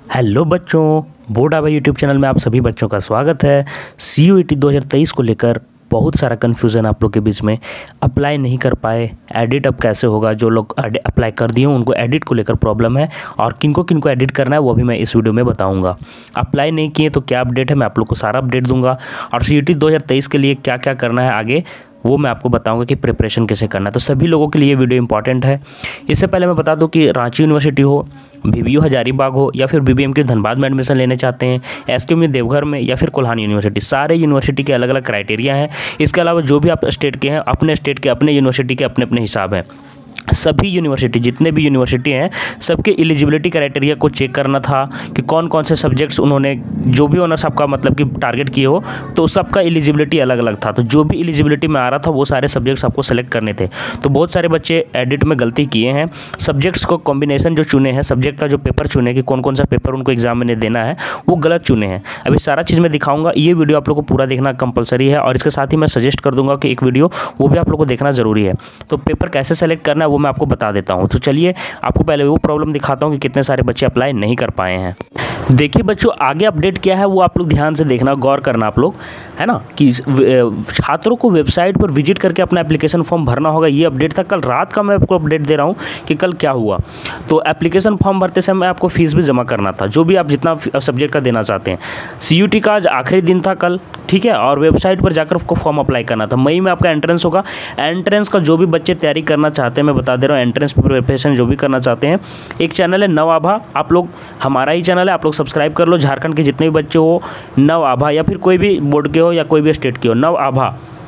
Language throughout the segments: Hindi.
हेलो बच्चों, बोर्ड आवा यूट्यूब चैनल में आप सभी बच्चों का स्वागत है। CUET 2023 को लेकर बहुत सारा कन्फ्यूज़न आप लोग के बीच में। अप्लाई नहीं कर पाए, एडिट अब कैसे होगा? जो लोग अप्लाई कर दिए उनको एडिट को लेकर प्रॉब्लम है, और किनको एडिट करना है वो भी मैं इस वीडियो में बताऊंगा। अप्लाई नहीं किए तो क्या अपडेट है, मैं आप लोग को सारा अपडेट दूंगा। और CUET 2023 के लिए क्या क्या करना है आगे वो मैं आपको बताऊंगा कि प्रिपरेशन कैसे करना है। तो सभी लोगों के लिए वीडियो इंपॉर्टेंट है। इससे पहले मैं बता दूं कि रांची यूनिवर्सिटी हो, BBU हजारीबाग हो, या फिर BBM के धनबाद में एडमिशन लेने चाहते हैं, SQM देवघर में, या फिर कोल्हानी यूनिवर्सिटी, सारे यूनिवर्सिटी के अलग अलग क्राइटेरिया हैं। इसके अलावा जो भी आप स्टेट के हैं, अपने स्टेट के अपने यूनिवर्सिटी के अपने अपने हिसाब हैं। सभी यूनिवर्सिटी, जितने भी यूनिवर्सिटी हैं, सबके एलिजिबिलिटी क्राइटेरिया को चेक करना था कि कौन कौन से सब्जेक्ट्स उन्होंने, जो भी ऑनर्स आपका मतलब कि टारगेट किए हो, तो सबका एलिजिबिलिटी अलग अलग था। तो जो भी एलिजिबिलिटी में आ रहा था वो सारे सब्जेक्ट्स आपको सेलेक्ट करने थे। तो बहुत सारे बच्चे एडिट में गलती किए हैं। सब्जेक्ट्स को कॉम्बिनेशन जो चुने हैं, सब्जेक्ट का जो पेपर चुने कि कौन कौन सा पेपर उनको एग्जाम में देना है, वो गलत चुने हैं। अभी सारा चीज़ मैं दिखाऊंगा। ये वीडियो आप लोग को पूरा देखना कंपलसरी है, और इसके साथ ही मैं सजेस्ट कर दूंगा कि एक वीडियो वो भी आप लोग को देखना ज़रूरी है। तो पेपर कैसे सेलेक्ट करना है वो मैं आपको बता देता हूँ। तो चलिए आपको पहले वो प्रॉब्लम दिखाता हूँ कि कितने सारे बच्चे अप्लाई नहीं कर पाए हैं। देखिए बच्चों, आगे अपडेट क्या है वो आप लोग ध्यान से देखना, गौर करना आप लोग, है ना, कि छात्रों को वेबसाइट पर विजिट करके अपना एप्लीकेशन फॉर्म भरना होगा। ये अपडेट था कल रात का। मैं आपको अपडेट दे रहा हूँ कि कल क्या हुआ। तो एप्लीकेशन फॉर्म भरते समय आपको फीस भी जमा करना था, जो भी आप जितना सब्जेक्ट का देना चाहते हैं। CUET का आज आखिरी दिन था कल, ठीक है, और वेबसाइट पर जाकर आपको फॉर्म अप्लाई करना था। मई में आपका एंट्रेंस होगा। एंट्रेंस का जो भी बच्चे तैयारी करना चाहते हैं, मैं बता दे रहा हूँ, एंट्रेंस प्रिपरेशन जो भी करना चाहते हैं, एक चैनल है नव आभा, आप लोग, हमारा ही चैनल है, आप लोग सब्सक्राइब कर लो। झारखंड के जितने भी बच्चे हो, नव आभा, या फिर कोई भी बोर्ड के हो या कोई भी स्टेट के हो, नव आभा,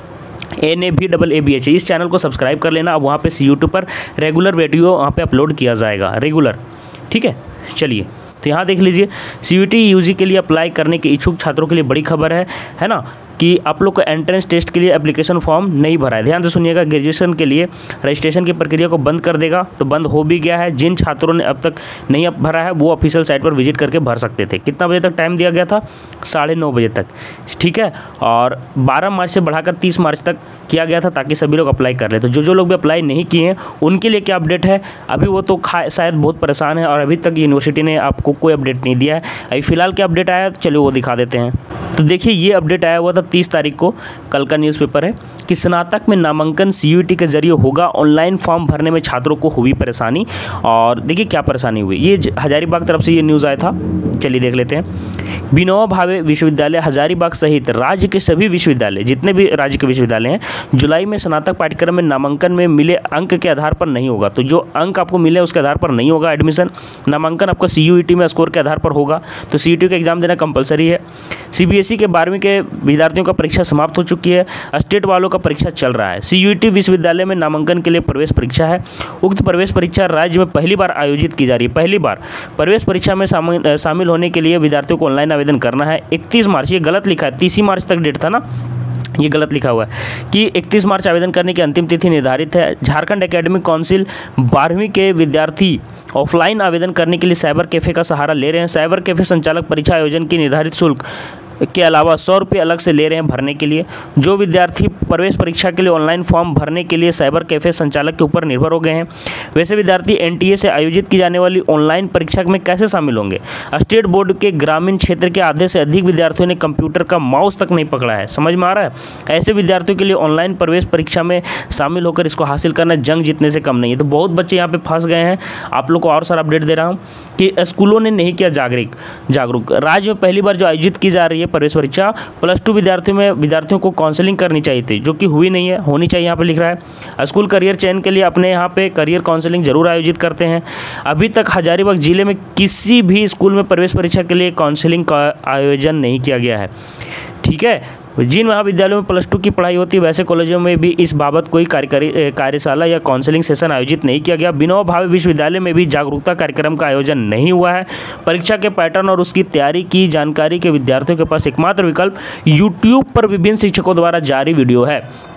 NAVAABH, इस चैनल को सब्सक्राइब कर लेना। अब वहाँ पे YouTube पर रेगुलर वीडियो वहाँ पे अपलोड किया जाएगा, रेगुलर, ठीक है। चलिए तो यहाँ देख लीजिए, CUET UG के लिए अप्लाई करने के इच्छुक छात्रों के लिए बड़ी खबर है ना, कि आप लोग को एंट्रेंस टेस्ट के लिए एप्लीकेशन फॉर्म नहीं भरा है। ध्यान से सुनिएगा, ग्रेजुएशन के लिए रजिस्ट्रेशन की प्रक्रिया को बंद कर देगा। तो बंद हो भी गया है। जिन छात्रों ने अब तक नहीं भरा है वो ऑफिशियल साइट पर विजिट करके भर सकते थे। कितना बजे तक टाइम दिया गया था? 9:30 बजे तक, ठीक है। और 12 मार्च से बढ़ाकर 30 मार्च तक किया गया था, ताकि सभी लोग अप्लाई कर ले। तो जो लोग भी अप्लाई नहीं किए हैं उनके लिए क्या अपडेट है? अभी वो तो शायद बहुत परेशान है, और अभी तक यूनिवर्सिटी ने आपको कोई अपडेट नहीं दिया है। अभी फिलहाल क्या अपडेट आया, चलिए वो दिखा देते हैं। तो देखिए, ये अपडेट आया हुआ था 30 तारीख को, कल का न्यूज़पेपर है, कि स्नातक में नामांकन CUET के जरिए होगा। ऑनलाइन फॉर्म भरने में छात्रों को हुई परेशानी। और देखिए क्या परेशानी हुई, ये हजारीबाग तरफ से ये न्यूज़ आया था। चलिए देख लेते हैं। विनोबा भावे विश्वविद्यालय हजारीबाग सहित राज्य के सभी विश्वविद्यालय, जितने भी राज्य के विश्वविद्यालय हैं, जुलाई में स्नातक पाठ्यक्रम में नामांकन में मिले अंक के आधार पर नहीं होगा। तो जो अंक आपको मिले उसके आधार पर नहीं होगा एडमिशन। नामांकन आपका CUET में स्कोर के आधार पर होगा। तो CUET का एग्जाम देना कंपलसरी है। CBSE के 12वीं के विद्यार्थियों का परीक्षा समाप्त हो चुकी है। स्टेट वालों का परीक्षा चल रहा है। CUET विश्वविद्यालय में नामांकन के लिए प्रवेश परीक्षा है। उक्त प्रवेश परीक्षा राज्य में पहली बार आयोजित की जा रही है। पहली बार प्रवेश परीक्षा में शामिल होने के लिए विद्यार्थियों को ऑनलाइन आवेदन करना है। 31 मार्च, ये गलत लिखा है, 30 मार्च तक डेट था ना, ये गलत लिखा हुआ है कि 31 मार्च आवेदन करने की अंतिम तिथि निर्धारित है। झारखंड एकेडमिक काउंसिल 12वीं के विद्यार्थी ऑफलाइन आवेदन करने के लिए साइबर कैफ़े का सहारा ले रहे हैं। साइबर कैफ़े संचालक परीक्षा आयोजन की निर्धारित शुल्क के अलावा 100 रुपये अलग से ले रहे हैं भरने के लिए। जो विद्यार्थी प्रवेश परीक्षा के लिए ऑनलाइन फॉर्म भरने के लिए साइबर कैफ़े संचालक के ऊपर निर्भर हो गए हैं, वैसे विद्यार्थी NTA से आयोजित की जाने वाली ऑनलाइन परीक्षा में कैसे शामिल होंगे? स्टेट बोर्ड के ग्रामीण क्षेत्र के आधे से अधिक विद्यार्थियों ने कंप्यूटर का माउस तक नहीं पकड़ा है। समझ में आ रहा है? ऐसे विद्यार्थियों के लिए ऑनलाइन प्रवेश परीक्षा में शामिल होकर इसको हासिल करना जंग जीतने से कम नहीं है। तो बहुत बच्चे यहाँ पे फंस गए हैं। आप लोग को और सारा अपडेट दे रहा हूँ कि स्कूलों ने नहीं किया जागरूक। राज्य में पहली बार जो आयोजित की जा रही है प्रवेश परीक्षा, +2 विद्यार्थियों को काउंसलिंग करनी चाहिए थी, जो कि हुई नहीं है, होनी चाहिए। यहाँ पे लिख रहा है स्कूल करियर चयन के लिए अपने यहाँ पे करियर काउंसलिंग जरूर आयोजित करते हैं। अभी तक हजारीबाग जिले में किसी भी स्कूल में प्रवेश परीक्षा के लिए काउंसलिंग का आयोजन नहीं किया गया है, ठीक है। जिन महाविद्यालयों में +2 की पढ़ाई होती है, वैसे कॉलेजों में भी इस बाबत कोई कार्यशाला या काउंसलिंग सेशन आयोजित नहीं किया गया। विनोबा भावे विश्वविद्यालय में भी जागरूकता कार्यक्रम का आयोजन नहीं हुआ है। परीक्षा के पैटर्न और उसकी तैयारी की जानकारी के विद्यार्थियों के पास एकमात्र विकल्प YouTube पर विभिन्न शिक्षकों द्वारा जारी वीडियो है। तो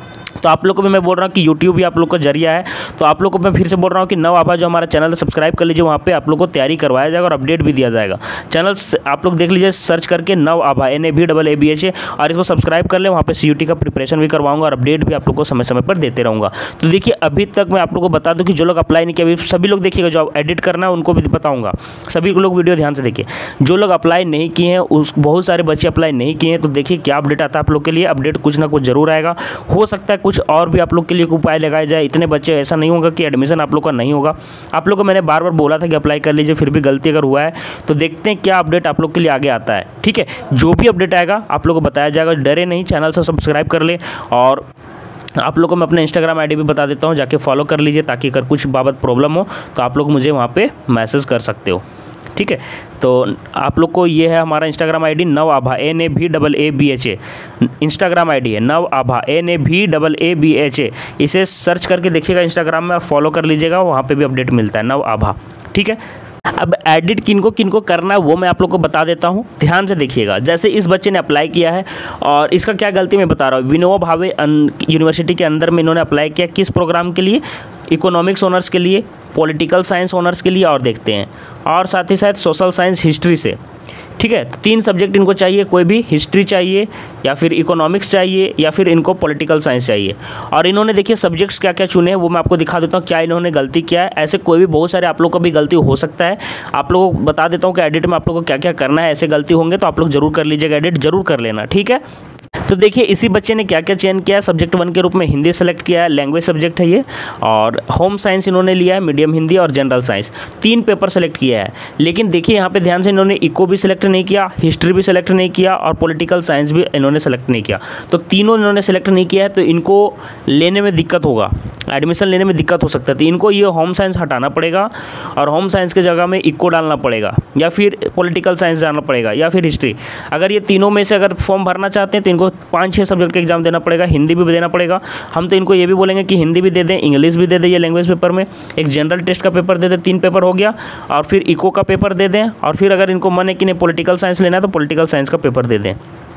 तो आप लोग को भी मैं बोल रहा हूँ कि यूट्यूब भी आप लोग का जरिया है। तो आप लोग को मैं फिर से बोल रहा हूँ कि नव आभा जो हमारा चैनल है सब्सक्राइब कर लीजिए, वहाँ पे आप लोग को तैयारी करवाया जाएगा और अपडेट भी दिया जाएगा। चैनल आप लोग देख लीजिए सर्च करके नव आभा NAVAABHA, और इसको सब्सक्राइब कर ले। वहाँ पे CUT का प्रिपरेशन भी करवाऊंगा और अपडेट भी आप लोग को समय समय पर देते रहूँगा। तो देखिए अभी तक मैं आप लोग को बता दूँ कि जो लोग अप्लाई नहीं किया, अभी सभी लोग देखिएगा, जो एडिट करना है उनको भी बताऊँगा, सभी लोग वीडियो ध्यान से देखिए। जो लोग अप्लाई नहीं किए हैं, उस बहुत सारे बच्चे अप्लाई नहीं किए हैं, तो देखिए क्या अपडेट आता है आप लोग के लिए। अपडेट कुछ ना कुछ जरूर आएगा, हो सकता है कुछ और भी आप लोग के लिए उपाय लगाया जाए। इतने बच्चे ऐसा नहीं होगा कि एडमिशन आप लोग का नहीं होगा। आप लोग को मैंने बार बार बोला था कि अप्लाई कर लीजिए, फिर भी गलती अगर हुआ है तो देखते हैं क्या अपडेट आप लोग के लिए आगे आता है। ठीक है, जो भी अपडेट आएगा आप लोग को बताया जाएगा। डरे नहीं, चैनल से सब्सक्राइब कर ले। और आप लोग को मैं अपना इंस्टाग्राम आईडी भी बता देता हूँ, जाके फॉलो कर लीजिए, ताकि अगर कुछ बाबत प्रॉब्लम हो तो आप लोग मुझे वहाँ पे मैसेज कर सकते हो। ठीक है, तो आप लोग को ये है हमारा इंस्टाग्राम आईडी नव आभा NAVAABHA, इंस्टाग्राम आईडी है नव आभा NAVAABHA। इसे सर्च करके देखिएगा इंस्टाग्राम में और फॉलो कर लीजिएगा, वहाँ पे भी अपडेट मिलता है नव आभा। ठीक है, अब एडिट किनको किनको करना है वो मैं आप लोग को बता देता हूँ, ध्यान से देखिएगा। जैसे इस बच्चे ने अप्लाई किया है, और इसका क्या गलती मैं बता रहा हूँ। विनोबा भावे यूनिवर्सिटी के अंदर में इन्होंने अप्लाई किया, किस प्रोग्राम के लिए? इकोनॉमिक्स ऑनर्स के लिए, पॉलिटिकल साइंस ऑनर्स के लिए, और देखते हैं, और साथ ही साथ सोशल साइंस हिस्ट्री से। ठीक है, तो 3 सब्जेक्ट इनको चाहिए, कोई भी हिस्ट्री चाहिए या फिर इकोनॉमिक्स चाहिए या फिर इनको पॉलिटिकल साइंस चाहिए। और इन्होंने देखिए सब्जेक्ट्स क्या क्या चुने हैं वो मैं आपको दिखा देता हूँ, क्या इन्होंने गलती किया है। ऐसे कोई भी बहुत सारे आप लोग का भी गलती हो सकता है। आप लोगों को बता देता हूँ कि एडिट में आप लोग को क्या क्या करना है। ऐसे गलती होंगे तो आप लोग जरूर कर लीजिएगा, एडिट जरूर कर लेना। ठीक है, तो देखिए इसी बच्चे ने क्या क्या चयन किया है। सब्जेक्ट 1 के रूप में हिंदी सेलेक्ट किया है, लैंग्वेज सब्जेक्ट है ये, और होम साइंस इन्होंने लिया है, मीडियम हिंदी और जनरल साइंस। 3 पेपर सेलेक्ट किया है। लेकिन देखिए यहाँ पे ध्यान से, इन्होंने इको भी सिलेक्ट नहीं किया, हिस्ट्री भी सिलेक्ट नहीं किया और पॉलिटिकल साइंस भी इन्होंने सेलेक्ट नहीं किया। तो तीनों इन्होंने सेलेक्ट नहीं किया है, तो इनको लेने में दिक्कत होगा, एडमिशन लेने में दिक्कत हो सकता है। तो इनको ये होम साइंस हटाना पड़ेगा और होम साइंस के जगह में इको डालना पड़ेगा, या फिर पॉलिटिकल साइंस डालना पड़ेगा, या फिर हिस्ट्री। अगर ये तीनों में से अगर फॉर्म भरना चाहते हैं तो इनको 5-6 सब्जेक्ट का एग्जाम देना पड़ेगा, हिंदी भी देना पड़ेगा। हम तो इनको ये भी बोलेंगे कि हिंदी भी दे दें, इंग्लिश भी दे दें, ये लैंग्वेज पेपर में एक जनरल टेस्ट का पेपर दे दें, 3 पेपर हो गया, और फिर इको का पेपर दे दें, और फिर अगर इनको मन है कि नहीं पॉलिटिकल साइंस लेना है तो पॉलिटिकल साइंस का पेपर दे दें।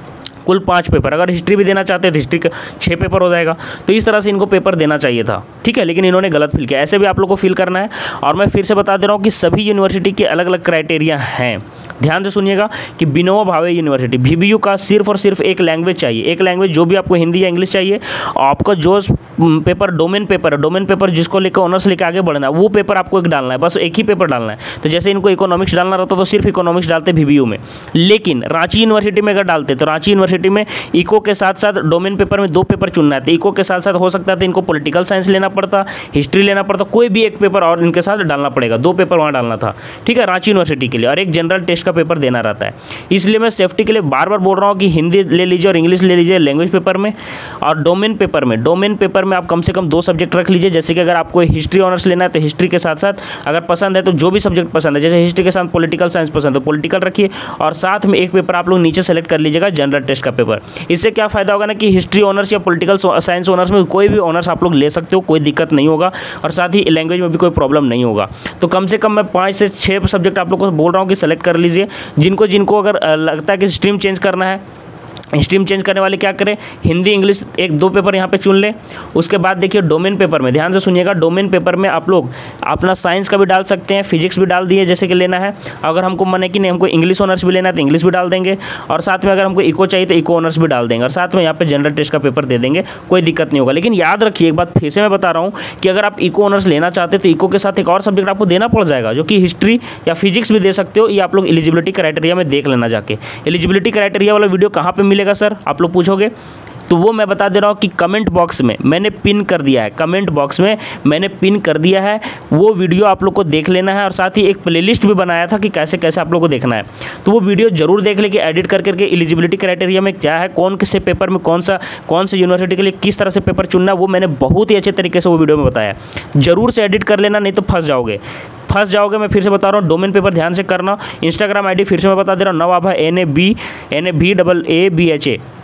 कुल 5 पेपर। अगर हिस्ट्री भी देना चाहते हैं तो हिस्ट्री का 6 पेपर हो जाएगा। तो इस तरह से इनको पेपर देना चाहिए था। ठीक है, लेकिन इन्होंने गलत फिल किया। ऐसे भी आप लोग को फिल करना है। और मैं फिर से बता दे रहा हूँ कि सभी यूनिवर्सिटी के अलग अलग क्राइटेरिया हैं। ध्यान से सुनिएगा कि विनोबा भावे यूनिवर्सिटी VBU का सिर्फ और सिर्फ एक लैंग्वेज चाहिए, एक लैंग्वेज, जो भी आपको हिंदी या इंग्लिश चाहिए। आपका जो पेपर डोमेन पेपर है, डोमेन पेपर जिसको लेकर ऑनर्स लेकर आगे बढ़ना है, वो पेपर आपको एक डालना है, बस एक ही पेपर डालना है। तो जैसे इनको इकोनॉमिक्स डालना रहता तो सिर्फ इकोनॉमिक्स डालते VBU में। लेकिन रांची यूनिवर्सिटी में अगर डालते तो रांची यूनिवर्सिटी में इको के साथ साथ डोमेन पेपर में 2 पेपर चुनना है। तो इको के साथ साथ हो सकता है तो इनको पॉलिटिकल साइंस लेना पड़ता, हिस्ट्री लेना पड़ता, कोई भी एक पेपर और इनके साथ डालना पड़ेगा। 2 पेपर वहाँ डालना था। ठीक है, रांची यूनिवर्सिटी के लिए, और एक जनरल टेस्ट का पेपर देना रहता है। इसलिए मैं सेफ्टी के लिए बार बार बोल रहा हूँ कि हिंदी ले लीजिए और इंग्लिश ले लीजिए लैंग्वेज पेपर में। और डोमेन पेपर में आप कम से कम 2 सब्जेक्ट रख लीजिए। जैसे कि अगर आपको हिस्ट्री ऑनर्स लेना है तो हिस्ट्री के साथ साथ, अगर पसंद है तो जो भी सब्जेक्ट पसंद है, जैसे हिस्ट्री के साथ पॉलिटिकल साइंस पसंद है तो पॉलिटिकल रखिए, और साथ में एक पेपर आप लोग नीचे सेलेक्ट कर लीजिएगा जनरल टेस्ट का पेपर। इससे क्या फायदा होगा ना कि हिस्ट्री ऑनर्स या पॉलिटिकल साइंस ऑनर्स में कोई भी ऑनर्स आप लोग ले सकते हो, कोई दिक्कत नहीं होगा, और साथ ही लैंग्वेज में भी कोई प्रॉब्लम नहीं होगा। तो कम से कम मैं 5 से 6 सब्जेक्ट आप लोग को बोल रहा हूँ कि सेलेक्ट कर लीजिए। जिनको अगर लगता है कि स्ट्रीम चेंज करना है, स्ट्रीम चेंज करने वाले क्या करें, हिंदी इंग्लिश 1-2 पेपर यहाँ पे चुन लें। उसके बाद देखिए डोमेन पेपर में, ध्यान से सुनिएगा, डोमेन पेपर में आप लोग अपना साइंस का भी डाल सकते हैं, फिजिक्स भी डाल दिए जैसे कि लेना है। अगर हमको मन है कि नहीं हमको इंग्लिश ऑनर्स भी लेना है तो इंग्लिश भी डाल देंगे, और साथ में अगर हमको इको चाहिए तो इको ऑनर्स भी डाल देंगे, और साथ में यहाँ पे जनरल टेस्ट का पेपर दे देंगे, कोई दिक्कत नहीं होगा। लेकिन याद रखिए एक बात फिर से मैं बता रहा हूँ कि अगर आप इको ऑनर्स लेना चाहते हैं तो इको के साथ एक और सब्जेक्ट आपको देना पड़ जाएगा, जो कि हिस्ट्री या फिजिक्स भी दे सकते हो। ये आप लोग एलिजिबिलिटी क्राइटेरिया में देख लेना जाके। एलिजिबिलिटी क्राइटेरिया वाला वीडियो कहाँ पर मिलेगा सर, आप लोग पूछोगे, तो वो मैं बता दे रहा हूँ कि कमेंट बॉक्स में मैंने पिन कर दिया है, कमेंट बॉक्स में मैंने पिन कर दिया है। वो वीडियो आप लोग को देख लेना है, और साथ ही एक प्लेलिस्ट भी बनाया था कि कैसे कैसे आप लोग को देखना है। तो वो वीडियो जरूर देख ले कि एडिट करके एलिजिबिलिटी क्राइटेरिया में क्या है, कौन से पेपर में कौन से यूनिवर्सिटी के लिए किस तरह से पेपर चुनना है, वो मैंने बहुत ही अच्छे तरीके से वो वीडियो में बताया। जरूर से एडिट कर लेना, नहीं तो फंस जाओगे। मैं फिर से बता रहा हूँ, डोमेन पेपर ध्यान से करना। इंस्टाग्राम आईडी फिर से मैं बता दे रहा हूँ, नव आभा NAVAABHA।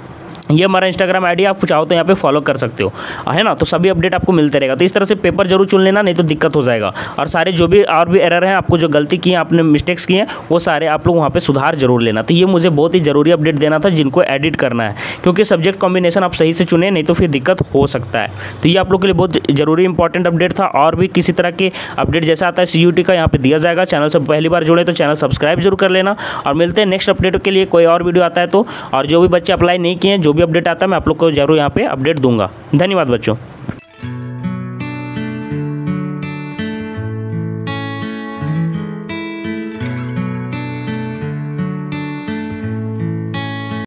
ये हमारा इंस्टाग्राम आईडी, आप चाहो तो यहाँ पे फॉलो कर सकते हो, है ना। तो सभी अपडेट आपको मिलते रहेगा। तो इस तरह से पेपर जरूर चुन लेना, नहीं तो दिक्कत हो जाएगा। और सारे जो भी और भी एरर हैं, आपको जो गलती की है, आपने मिस्टेक्स किए हैं, वो सारे आप लोग वहाँ पे सुधार जरूर लेना। तो ये मुझे बहुत ही ज़रूरी अपडेट देना था जिनको एडिट करना है, क्योंकि सब्जेक्ट कॉम्बिनेशन आप सही से चुने, नहीं तो फिर दिक्कत हो सकता है। तो ये आप लोग के लिए बहुत ज़रूरी इंपॉर्टेंट अपडेट था। और भी किसी तरह के अपडेट जैसा आता है CUT का यहाँ पे दिया जाएगा। चैनल से पहली बार जुड़े तो चैनल सब्सक्राइब जरूर कर लेना। और मिलते हैं नेक्स्ट अपडेट के लिए, कोई और वीडियो आता है तो। और जो भी बच्चे अप्लाई नहीं किए हैं, जो भी अपडेट आता है मैं आप लोग को जरूर यहाँ पे अपडेट दूंगा। धन्यवाद बच्चों।